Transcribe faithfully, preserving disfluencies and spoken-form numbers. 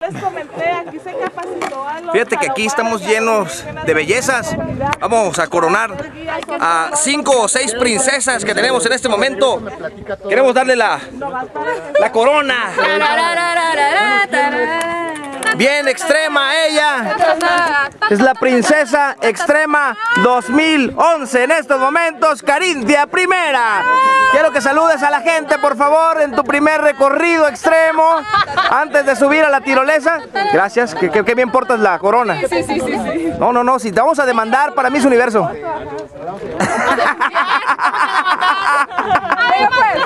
les comenté, aquí se capacitó a los... Fíjate que aquí estamos llenos de bellezas. Vamos a coronar a cinco o seis princesas que tenemos en este momento. Queremos darle la, la corona. Bien extrema ella. Es la princesa extrema dos mil once en estos momentos, Carintia Primera. Quiero que saludes a la gente, por favor, en tu primer recorrido extremo antes de subir a la tirolesa. Gracias, que, que, que bien portas la corona. Sí, sí, sí, sí. No, no, no, si te vamos a demandar para Miss Universo.